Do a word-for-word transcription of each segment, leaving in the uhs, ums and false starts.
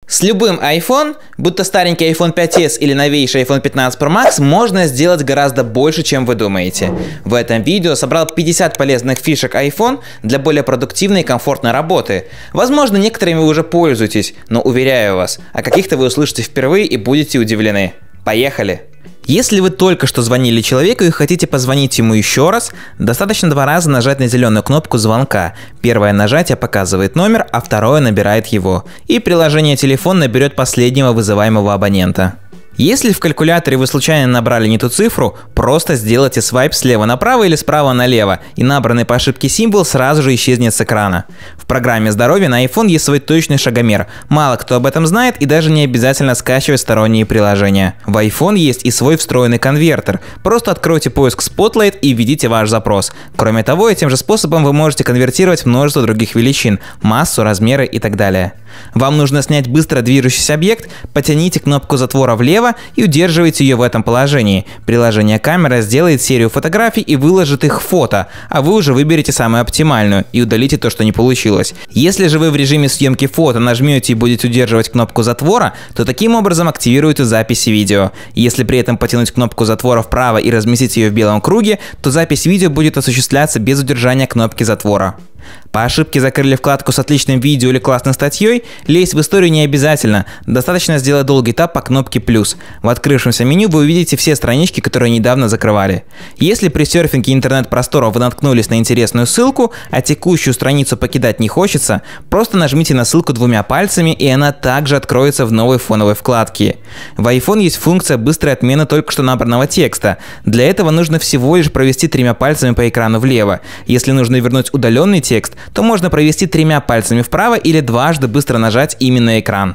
С любым iPhone, будь то старенький айфон пять эс или новейший айфон пятнадцать про макс, можно сделать гораздо больше, чем вы думаете. В этом видео собрал пятьдесят полезных фишек iPhone для более продуктивной и комфортной работы. Возможно, некоторыми вы уже пользуетесь, но уверяю вас, о каких-то вы услышите впервые и будете удивлены. Поехали! Если вы только что звонили человеку и хотите позвонить ему еще раз, достаточно два раза нажать на зеленую кнопку звонка. Первое нажатие показывает номер, а второе набирает его. И приложение телефон наберет последнего вызываемого абонента. Если в калькуляторе вы случайно набрали не ту цифру, просто сделайте свайп слева направо или справа налево, и набранный по ошибке символ сразу же исчезнет с экрана. В программе здоровья на iPhone есть свой точный шагомер. Мало кто об этом знает и даже не обязательно скачивать сторонние приложения. В iPhone есть и свой встроенный конвертер. Просто откройте поиск Spotlight и введите ваш запрос. Кроме того, этим же способом вы можете конвертировать множество других величин, массу, размеры и так далее. Вам нужно снять быстро движущийся объект, потяните кнопку затвора влево и удерживайте ее в этом положении. Приложение камера сделает серию фотографий и выложит их в фото, а вы уже выберете самую оптимальную и удалите то, что не получилось. Если же вы в режиме съемки фото нажмете и будете удерживать кнопку затвора, то таким образом активируете записи видео. Если при этом потянуть кнопку затвора вправо и разместить ее в белом круге, то запись видео будет осуществляться без удержания кнопки затвора. По ошибке закрыли вкладку с отличным видео или классной статьей, лезть в историю не обязательно, достаточно сделать долгий тап по кнопке плюс. В открывшемся меню вы увидите все странички, которые недавно закрывали. Если при серфинге интернет-простора вы наткнулись на интересную ссылку, а текущую страницу покидать не хочется, просто нажмите на ссылку двумя пальцами, и она также откроется в новой фоновой вкладке. В iPhone есть функция быстрой отмены только что набранного текста. Для этого нужно всего лишь провести тремя пальцами по экрану влево. Если нужно вернуть удаленный текст, то можно провести тремя пальцами вправо или дважды быстро нажать именно экран.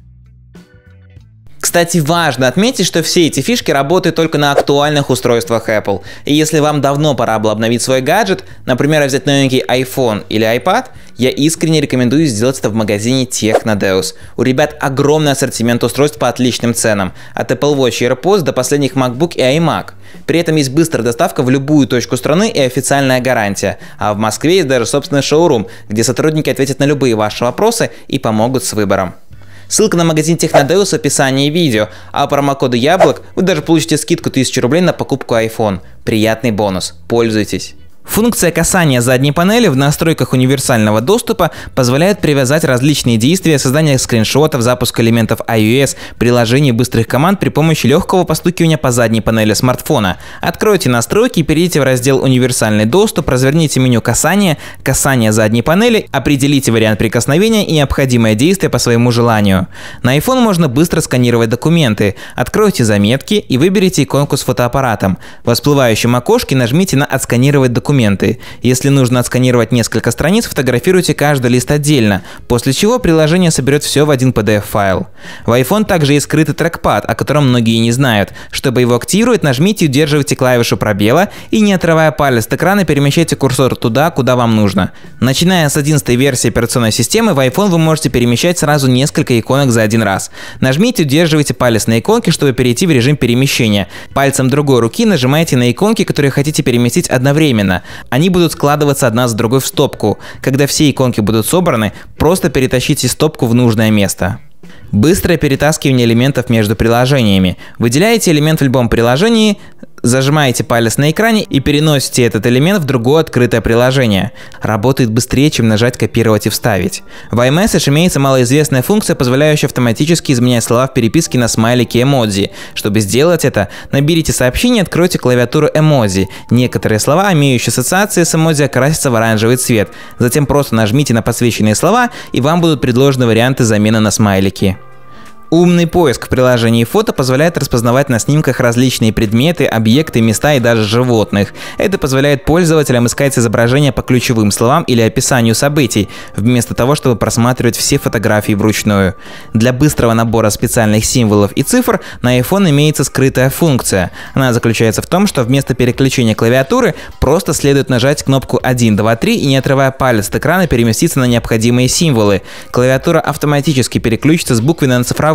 Кстати, важно отметить, что все эти фишки работают только на актуальных устройствах Apple. И если вам давно пора было обновить свой гаджет, например, взять новенький iPhone или iPad, я искренне рекомендую сделать это в магазине Technodeus. У ребят огромный ассортимент устройств по отличным ценам, от Apple Watch и AirPods до последних MacBook и iMac. При этом есть быстрая доставка в любую точку страны и официальная гарантия. А в Москве есть даже собственный шоурум, где сотрудники ответят на любые ваши вопросы и помогут с выбором. Ссылка на магазин Technodeus в описании видео, а по промокоду Яблок вы даже получите скидку тысячу рублей на покупку iPhone. Приятный бонус. Пользуйтесь. Функция касания задней панели в настройках универсального доступа позволяет привязать различные действия, создания скриншотов, запуск элементов iOS, приложений быстрых команд при помощи легкого постукивания по задней панели смартфона. Откройте настройки, перейдите в раздел «Универсальный доступ», разверните меню касания, касание задней панели, определите вариант прикосновения и необходимое действие по своему желанию. На iPhone можно быстро сканировать документы. Откройте заметки и выберите иконку с фотоаппаратом. В всплывающем окошке нажмите на «Отсканировать документы». Если нужно отсканировать несколько страниц, фотографируйте каждый лист отдельно, после чего приложение соберет все в один пи ди эф-файл. В iPhone также есть скрытый трекпад, о котором многие не знают. Чтобы его активировать, нажмите и удерживайте клавишу пробела и, не отрывая палец от экрана, перемещайте курсор туда, куда вам нужно. Начиная с одиннадцатой версии операционной системы, в iPhone вы можете перемещать сразу несколько иконок за один раз. Нажмите и удерживайте палец на иконке, чтобы перейти в режим перемещения. Пальцем другой руки нажимайте на иконки, которые хотите переместить одновременно. Они будут складываться одна за другой в стопку. Когда все иконки будут собраны, просто перетащите стопку в нужное место. Быстрое перетаскивание элементов между приложениями. Выделяете элемент в любом приложении, зажимаете палец на экране и переносите этот элемент в другое открытое приложение. Работает быстрее, чем нажать «Копировать» и «Вставить». В iMessage имеется малоизвестная функция, позволяющая автоматически изменять слова в переписке на смайлики эмодзи. Чтобы сделать это, наберите сообщение и откройте клавиатуру эмодзи. Некоторые слова, имеющие ассоциации с эмодзи, окрасятся в оранжевый цвет. Затем просто нажмите на подсвеченные слова, и вам будут предложены варианты замены на смайлики. Умный поиск в приложении фото позволяет распознавать на снимках различные предметы, объекты, места и даже животных. Это позволяет пользователям искать изображения по ключевым словам или описанию событий, вместо того, чтобы просматривать все фотографии вручную. Для быстрого набора специальных символов и цифр на iPhone имеется скрытая функция. Она заключается в том, что вместо переключения клавиатуры просто следует нажать кнопку один, два, три и, не отрывая палец от экрана, переместиться на необходимые символы. Клавиатура автоматически переключится с буквенной на цифровую.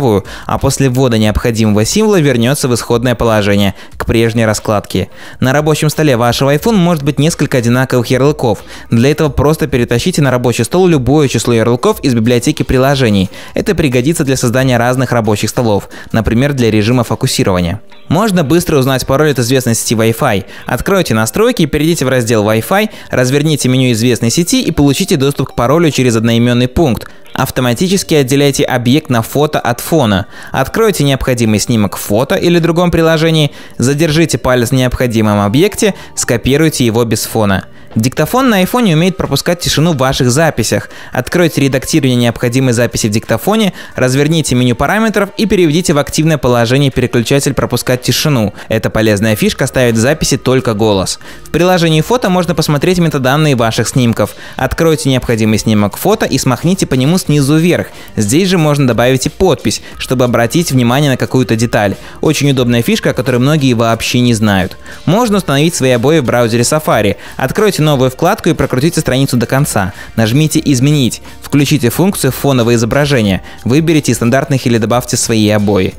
цифровую, а после ввода необходимого символа вернется в исходное положение, к прежней раскладке. На рабочем столе вашего iPhone может быть несколько одинаковых ярлыков. Для этого просто перетащите на рабочий стол любое число ярлыков из библиотеки приложений. Это пригодится для создания разных рабочих столов, например, для режима фокусирования. Можно быстро узнать пароль от известной сети Wi-Fi. Откройте настройки, перейдите в раздел Wi-Fi, разверните меню известной сети и получите доступ к паролю через одноименный пункт. Автоматически отделяйте объект на фото от фона. Откройте необходимый снимок в фото или другом приложении, задержите палец в необходимом объекте, скопируйте его без фона. Диктофон на iPhone умеет пропускать тишину в ваших записях. Откройте редактирование необходимой записи в диктофоне, разверните меню параметров и переведите в активное положение переключатель «Пропускать тишину». Эта полезная фишка ставит в записи только голос. В приложении фото можно посмотреть метаданные ваших снимков. Откройте необходимый снимок фото и смахните по нему снизу вверх. Здесь же можно добавить и подпись, чтобы обратить внимание на какую-то деталь. Очень удобная фишка, о которой многие вообще не знают. Можно установить свои обои в браузере Safari. Откройте новую вкладку и прокрутите страницу до конца. Нажмите «Изменить». Включите функцию «Фоновое изображение». Выберите из стандартных или добавьте свои обои.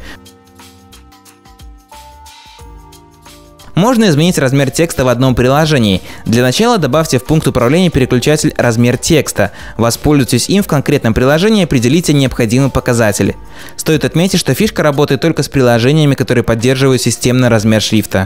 Можно изменить размер текста в одном приложении. Для начала добавьте в пункт управления переключатель «Размер текста». Воспользуйтесь им в конкретном приложении и определите необходимый показатель. Стоит отметить, что фишка работает только с приложениями, которые поддерживают системный размер шрифта.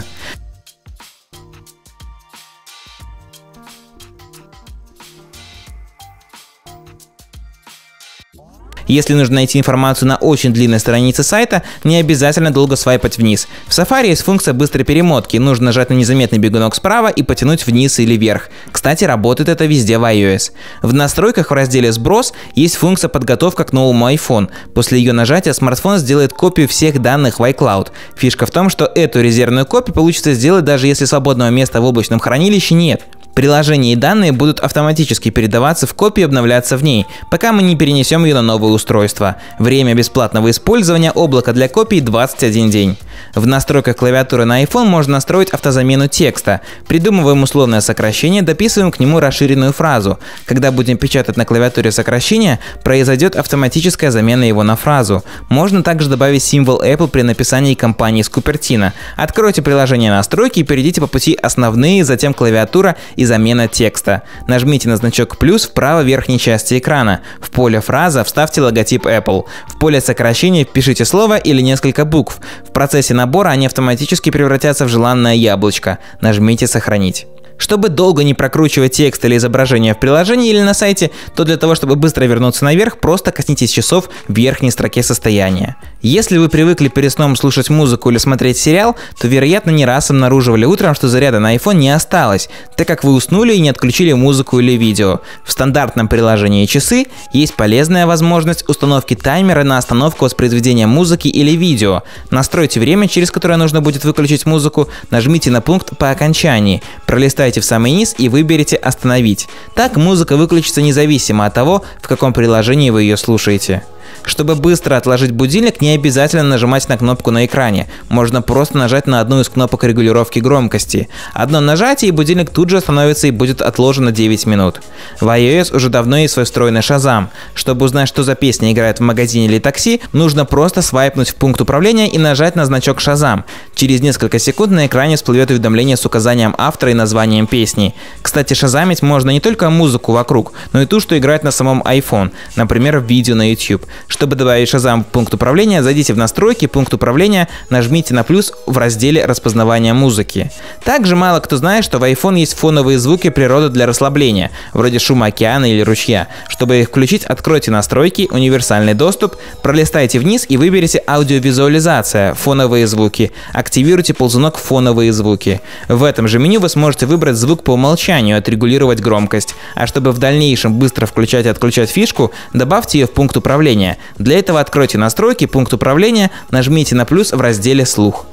Если нужно найти информацию на очень длинной странице сайта, не обязательно долго свайпать вниз. В Safari есть функция быстрой перемотки, нужно нажать на незаметный бегунок справа и потянуть вниз или вверх. Кстати, работает это везде в iOS. В настройках в разделе «Сброс» есть функция «Подготовка к новому iPhone». После ее нажатия смартфон сделает копию всех данных в iCloud. Фишка в том, что эту резервную копию получится сделать, даже если свободного места в облачном хранилище нет. Приложение и данные будут автоматически передаваться в копию и обновляться в ней, пока мы не перенесем ее на новое устройство. Время бесплатного использования облака для копий двадцать один день. В настройках клавиатуры на iPhone можно настроить автозамену текста. Придумываем условное сокращение, дописываем к нему расширенную фразу. Когда будем печатать на клавиатуре сокращение, произойдет автоматическая замена его на фразу. Можно также добавить символ Apple при написании компании с Купертино. Откройте приложение настройки и перейдите по пути «Основные», затем «Клавиатура» и замена текста. Нажмите на значок плюс в правой верхней части экрана. В поле «Фраза» вставьте логотип Apple. В поле сокращения впишите слово или несколько букв. В процессе набора они автоматически превратятся в желанное яблочко. Нажмите «Сохранить». Чтобы долго не прокручивать текст или изображение в приложении или на сайте, то для того, чтобы быстро вернуться наверх, просто коснитесь часов в верхней строке состояния. Если вы привыкли перед сном слушать музыку или смотреть сериал, то, вероятно, не раз обнаруживали утром, что заряда на iPhone не осталось, так как вы уснули и не отключили музыку или видео. В стандартном приложении «Часы» есть полезная возможность установки таймера на остановку воспроизведения музыки или видео. Настройте время, через которое нужно будет выключить музыку, нажмите на пункт по окончании, пролистайте в самый низ и выберите «Остановить». Так музыка выключится независимо от того, в каком приложении вы ее слушаете. Чтобы быстро отложить будильник, не обязательно нажимать на кнопку на экране. Можно просто нажать на одну из кнопок регулировки громкости. Одно нажатие, и будильник тут же остановится и будет отложен на девять минут. В iOS уже давно есть свой встроенный Shazam. Чтобы узнать, что за песня играет в магазине или такси, нужно просто свайпнуть в пункт управления и нажать на значок Shazam. Через несколько секунд на экране всплывет уведомление с указанием автора и названием песни. Кстати, шазамить можно не только музыку вокруг, но и ту, что играет на самом iPhone, например, в видео на YouTube. Чтобы добавить Shazam в пункт управления, зайдите в настройки, пункт управления, нажмите на плюс в разделе распознавания музыки. Также мало кто знает, что в iPhone есть фоновые звуки природы для расслабления, вроде шума океана или ручья. Чтобы их включить, откройте настройки, универсальный доступ, пролистайте вниз и выберите аудиовизуализация, фоновые звуки. Активируйте ползунок фоновые звуки. В этом же меню вы сможете выбрать звук по умолчанию, отрегулировать громкость. А чтобы в дальнейшем быстро включать и отключать фишку, добавьте ее в пункт управления. Для этого откройте настройки, пункт управления, нажмите на плюс в разделе «Слух».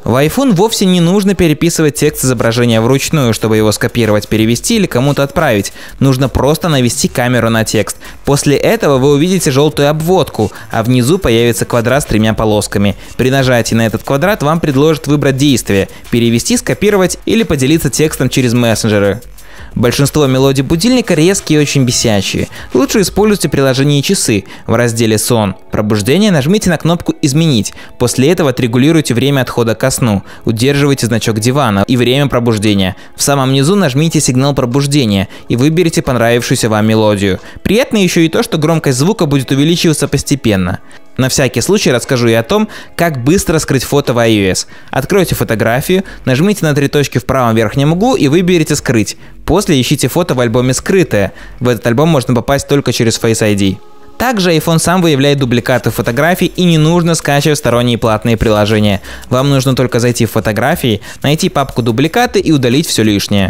В iPhone вовсе не нужно переписывать текст изображения вручную, чтобы его скопировать, перевести или кому-то отправить. Нужно просто навести камеру на текст. После этого вы увидите желтую обводку, а внизу появится квадрат с тремя полосками. При нажатии на этот квадрат вам предложат выбрать действие – перевести, скопировать или поделиться текстом через мессенджеры. Большинство мелодий будильника резкие и очень бесячие. Лучше используйте приложение «Часы». В разделе «Сон». Пробуждение нажмите на кнопку «Изменить». После этого отрегулируйте время отхода ко сну. Удерживайте значок дивана и время пробуждения. В самом низу нажмите «Сигнал пробуждения» и выберите понравившуюся вам мелодию. Приятно еще и то, что громкость звука будет увеличиваться постепенно. На всякий случай расскажу и о том, как быстро скрыть фото в iOS. Откройте фотографию, нажмите на три точки в правом верхнем углу и выберите «Скрыть». После ищите фото в альбоме «Скрытое». В этот альбом можно попасть только через Face ай ди. Также iPhone сам выявляет дубликаты фотографий, и не нужно скачивать сторонние платные приложения. Вам нужно только зайти в фотографии, найти папку «Дубликаты» и удалить все лишнее.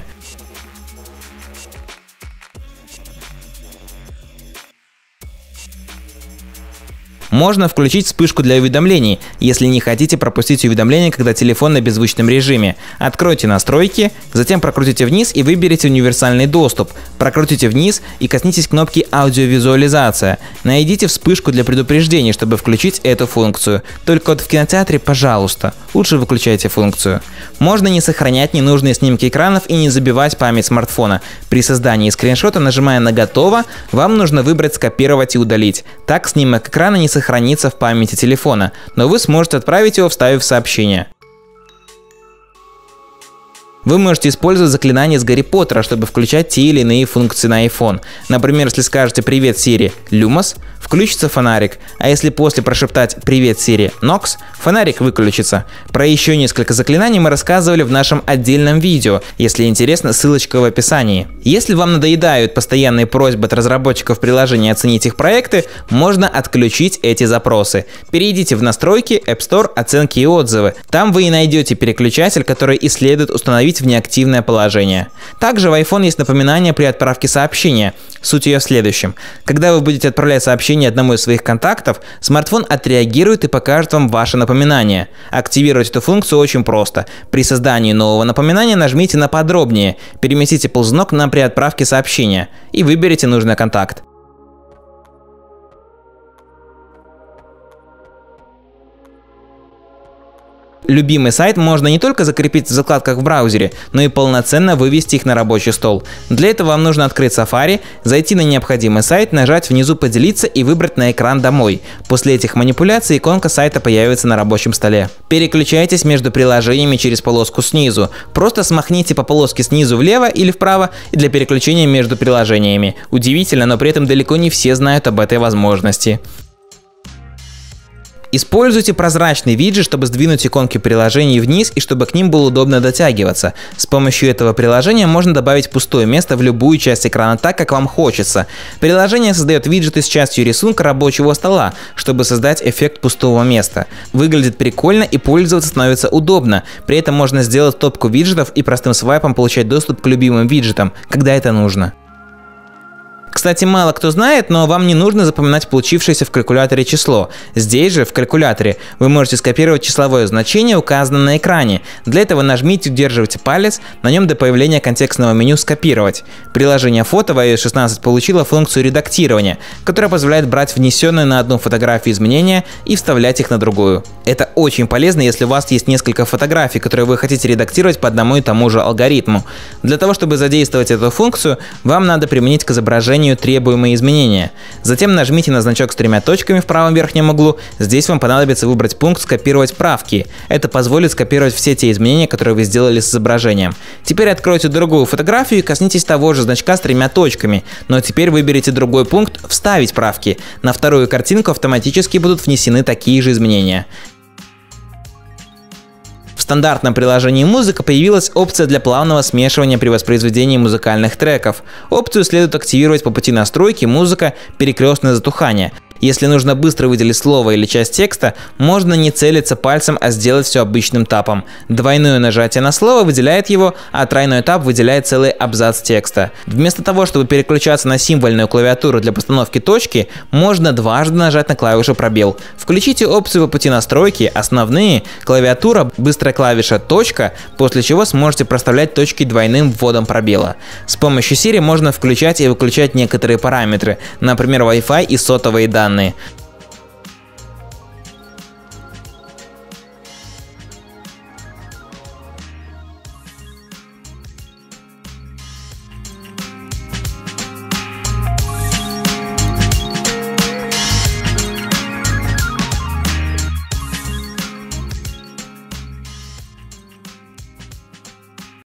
Можно включить вспышку для уведомлений, если не хотите пропустить уведомления, когда телефон на беззвучном режиме. Откройте настройки, затем прокрутите вниз и выберите универсальный доступ. Прокрутите вниз и коснитесь кнопки «Аудиовизуализация». Найдите вспышку для предупреждений, чтобы включить эту функцию. Только вот в кинотеатре, пожалуйста, лучше выключайте функцию. Можно не сохранять ненужные снимки экранов и не забивать память смартфона. При создании скриншота, нажимая на «Готово», вам нужно выбрать «Скопировать и удалить». Так снимок экрана не сохранится хранится в памяти телефона, но вы сможете отправить его, вставив сообщение. Вы можете использовать заклинание с Гарри Поттера, чтобы включать те или иные функции на iPhone. Например, если скажете «Привет, Siri» Lumos, включится фонарик, а если после прошептать «Привет, Siri» Nox, фонарик выключится. Про еще несколько заклинаний мы рассказывали в нашем отдельном видео, если интересно, ссылочка в описании. Если вам надоедают постоянные просьбы от разработчиков приложения оценить их проекты, можно отключить эти запросы. Перейдите в настройки, App Store, оценки и отзывы. Там вы и найдете переключатель, который и следует установить в неактивное положение. Также в iPhone есть напоминание при отправке сообщения. Суть ее в следующем. Когда вы будете отправлять сообщение одному из своих контактов, смартфон отреагирует и покажет вам ваше напоминание. Активировать эту функцию очень просто. При создании нового напоминания нажмите на «Подробнее», переместите ползунок на «При отправке сообщения» и выберите нужный контакт. Любимый сайт можно не только закрепить в закладках в браузере, но и полноценно вывести их на рабочий стол. Для этого вам нужно открыть Safari, зайти на необходимый сайт, нажать внизу «Поделиться» и выбрать на экран «Домой». После этих манипуляций иконка сайта появится на рабочем столе. Переключайтесь между приложениями через полоску снизу. Просто смахните по полоске снизу влево или вправо для переключения между приложениями. Удивительно, но при этом далеко не все знают об этой возможности. Используйте прозрачный виджет, чтобы сдвинуть иконки приложений вниз и чтобы к ним было удобно дотягиваться. С помощью этого приложения можно добавить пустое место в любую часть экрана так, как вам хочется. Приложение создает виджеты с частью рисунка рабочего стола, чтобы создать эффект пустого места. Выглядит прикольно и пользоваться становится удобно. При этом можно сделать топку виджетов и простым свайпом получать доступ к любимым виджетам, когда это нужно. Кстати, мало кто знает, но вам не нужно запоминать получившееся в калькуляторе число. Здесь же, в калькуляторе, вы можете скопировать числовое значение, указанное на экране. Для этого нажмите и удерживайте палец на нем до появления контекстного меню «Скопировать». Приложение фото в iOS шестнадцать получило функцию редактирования, которая позволяет брать внесенные на одну фотографию изменения и вставлять их на другую. Это очень полезно, если у вас есть несколько фотографий, которые вы хотите редактировать по одному и тому же алгоритму. Для того, чтобы задействовать эту функцию, вам надо применить к изображению требуемые изменения. Затем нажмите на значок с тремя точками в правом верхнем углу. Здесь вам понадобится выбрать пункт «Скопировать правки». Это позволит скопировать все те изменения, которые вы сделали с изображением. Теперь откройте другую фотографию и коснитесь того же значка с тремя точками. Но теперь выберите другой пункт «Вставить правки». На вторую картинку автоматически будут внесены такие же изменения. В стандартном приложении «Музыка» появилась опция для плавного смешивания при воспроизведении музыкальных треков. Опцию следует активировать по пути настройки «Музыка. Перекрестное затухание». Если нужно быстро выделить слово или часть текста, можно не целиться пальцем, а сделать все обычным тапом. Двойное нажатие на слово выделяет его, а тройной тап выделяет целый абзац текста. Вместо того, чтобы переключаться на символьную клавиатуру для постановки точки, можно дважды нажать на клавишу пробел. Включите опцию по пути настройки, основные, клавиатура, быстрая клавиша точка, после чего сможете проставлять точки двойным вводом пробела. С помощью Siri можно включать и выключать некоторые параметры, например, Wi-Fi и сотовые данные.